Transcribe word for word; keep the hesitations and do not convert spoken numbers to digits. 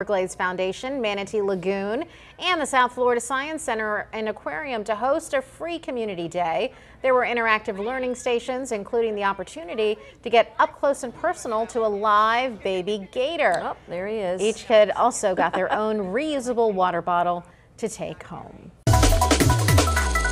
Everglades Foundation, Manatee Lagoon, and the South Florida Science Center and Aquarium to host a free community day. There were interactive learning stations, including the opportunity to get up close and personal to a live baby gator. Oh, there he is. Each kid also got their own reusable water bottle to take home.